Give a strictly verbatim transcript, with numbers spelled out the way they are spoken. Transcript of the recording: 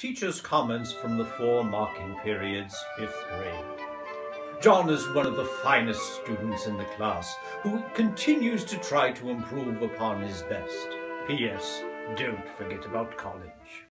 Teachers' comments from the four marking periods, fifth grade. John is one of the finest students in the class, who continues to try to improve upon his best. P S. Don't forget about college.